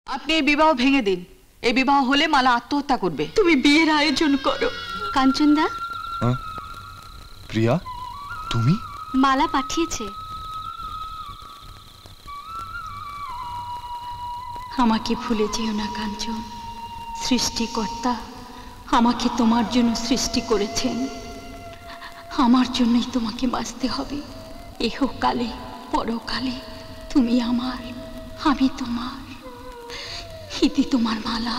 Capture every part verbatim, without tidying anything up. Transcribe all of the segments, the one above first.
আপনি এই বিবাহ ভেঙে দিন। এই বিবাহ হলে মালা আত্মহত্যা করবে। তুমি বিয়ের আয়োজন করো। কাঞ্চনদা। প্রিয়া, তুমি? মালা পাঠিয়েছে। আমাকে ভুলে যেও না কাঞ্চন। সৃষ্টিকর্তা আমাকে তোমার জন্য সৃষ্টি করেছেন। আমার জন্যই তোমাকে বাঁচতে হবে। ইহকালে পরকালে তুমি আমার, আমি তোমার। ইতি তোমার মালা।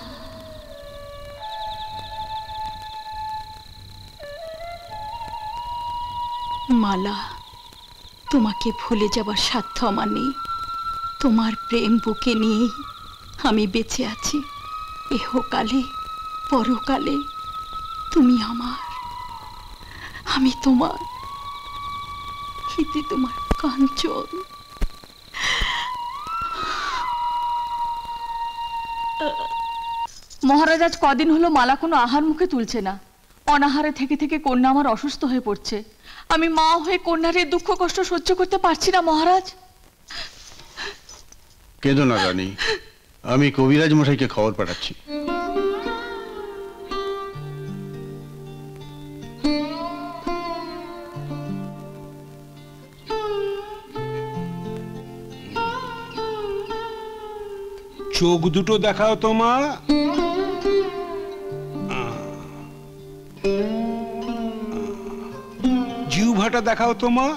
মালা, তোমাকে ভুলে যাবার সাধ্য আমার নেই। তোমার প্রেম বুকে নিয়েই আমি বেঁচে আছি। ইহকালে পরকালে তুমি আমার, আমি তোমার। ইতি তোমার কাঞ্চন। মহারাজ, আজ কদিন হলো মালা কোনো আহার মুখে তুলছে না। অনাহারে থেকে থেকে কন্যা আমার অসুস্থ হয়ে পড়ছে। আমি মা হয়ে কন্যার এই দুঃখ কষ্ট সহ্য করতে পারছি না মহারাজ। কেঁদো না রানী, আমি কবিরাজ মশাইকে খবর পাঠাচ্ছি। চোখ দুটো দেখাও তো মা। জিহ্বাটা দেখাও তো মা।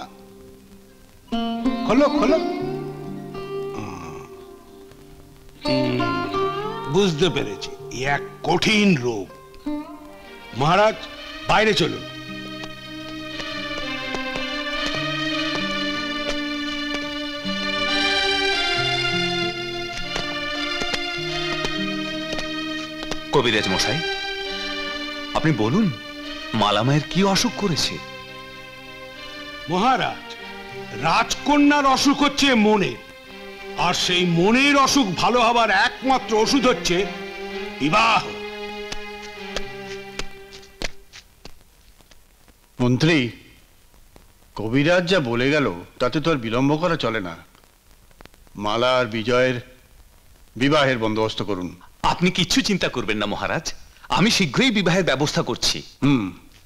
খোলো খোলো। বুঝতে পেরেছি, এক কঠিন রোগ। মহারাজ, বাইরে চলুন। কবিরাজ মশাই, আপনি বলুন, মালামায়ের কি অসুখ করেছে? মহারাজ, রাজকন্যার অসুখ হচ্ছে মনের, আর সেই মনের অসুখ ভালো হবার একমাত্র ওষুধ হচ্ছে বিবাহ। মন্ত্রী, কবিরাজ যা বলে গেল তাতে তো আর বিলম্ব করা চলে না। মালা আর বিজয়ের বিবাহের বন্দোবস্ত করুন। আপনি কিচ্ছু চিন্তা করবেন না মহারাজ, আমি শীঘ্রই বিবাহের ব্যবস্থা করছি। হুম।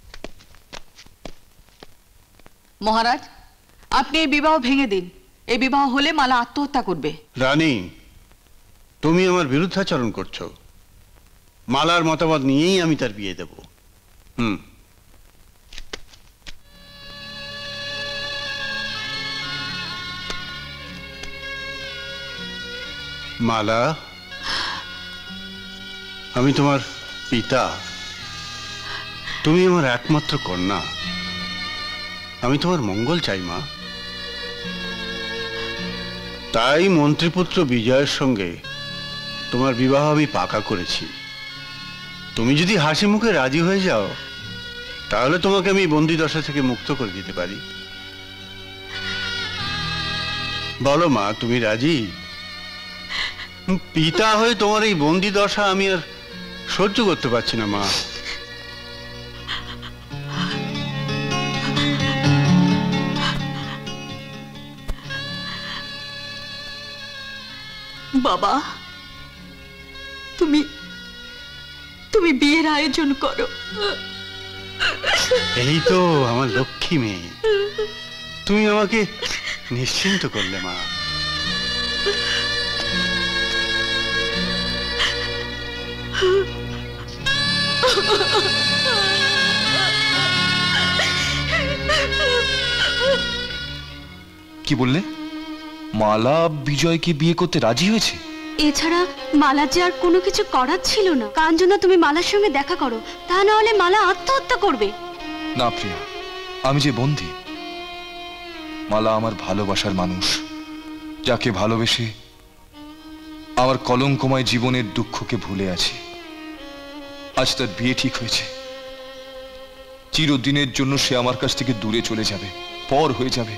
মহারাজ, আপনি এই বিবাহ ভেঙে দিন। এই বিবাহ হলে মালা আত্মহত্যা করবে। রানী, তুমি আমার বিরুদ্ধাচরণ করছো। মালার মতামত নিয়েই আমি তার বিয়ে দেব। হুম। মালা, আমি তোমার পিতা, তুমি আমার একমাত্র কন্যা। আমি তোমার মঙ্গল চাই মা। তাই মন্ত্রীপুত্র বিজয়ের সঙ্গে তোমার বিবাহ আমি পাকা করেছি। তুমি যদি হাসি মুখে রাজি হয়ে যাও তাহলে তোমাকে আমি বন্দি দশা থেকে মুক্ত করে দিতে পারি। বলো মা, তুমি রাজি? পিতা হয়ে তোমার এই বন্দি দশা আমি আর সহ্য করতে পারছি না মা। বাবা, তুমি তুমি বিয়ের আয়োজন করো। এই তো আমার লক্ষ্মী মেয়ে, তুমি আমাকে নিশ্চিন্ত করলে মা। কি বললে? মালা বিজয়কে বিয়ে করতে রাজি হয়েছে? এছাড়া মালা যে আর কোনো কিছু করার ছিল না। কাঞ্চনা, তুমি মালার সঙ্গে দেখা করো, তা না হলে মালা আত্মহত্যা করবে। না প্রিয়া, আমি যে বন্দী। মালা আমার ভালোবাসার মানুষ, যাকে ভালোবেসে আমার কলঙ্কময় জীবনের দুঃখকে ভুলে আছি। আজ তার বিয়ে ঠিক হয়েছে। চিরদিনের জন্য সে আমার কাছ থেকে দূরে চলে যাবে, পর হয়ে যাবে।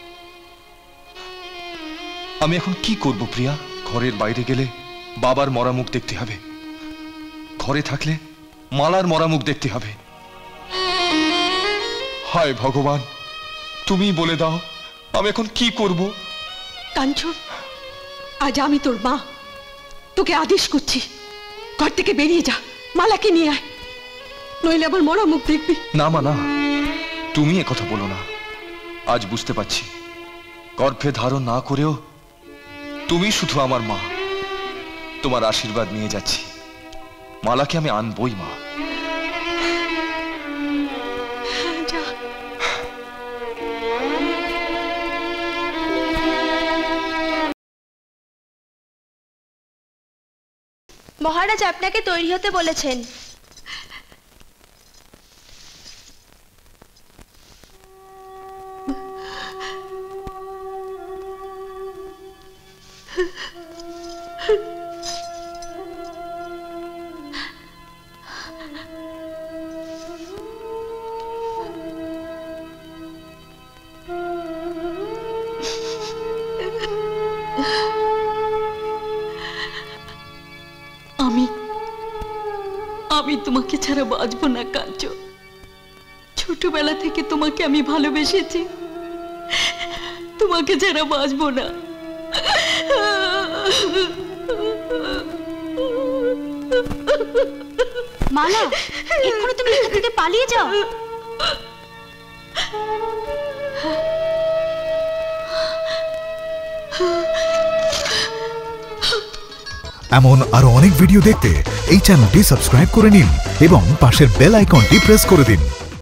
আমি এখন কি করব প্রিয়া? ঘরের বাইরে গেলে বাবার মরা মুখ দেখতে হবে, ঘরে থাকলে মালার মরা মুখ দেখতে হবে। হায় ভগবান, তুমি বলে দাও আমি এখন কি করব? কাঞ্চন, আজ আমি তোর মা, তোকে আদেশ করছি, ঘর থেকে বেরিয়ে যা, মালাকে নিয়ে আয়, নইলে আবার মরা মুখ দেখবি। না মা না, তুমি এ কথা বলো না। আজ বুঝতে পারছি গর্ভে ধারণ না করেও তুমি শুধু আমার মা। তোমার আশীর্বাদ নিয়ে যাচ্ছি, মালাকে আমি আনবই মা। মহারাজ আপনাকে তৈরি হতে বলেছেন। আমি আমি তোমাকে ছাড়া বাঁচবো না কাঞ্চন। ছোটবেলা থেকে তোমাকে আমি ভালোবেসেছি, তোমাকে ছাড়া বাঁচবো না। মালা, এক্ষুনি তুমি এখান থেকে পালিয়ে যাও। এমন আরো অনেক ভিডিও দেখতে এই চ্যানেলটি সাবস্ক্রাইব করে নিন এবং পাশের বেল আইকনটি প্রেস করে দিন।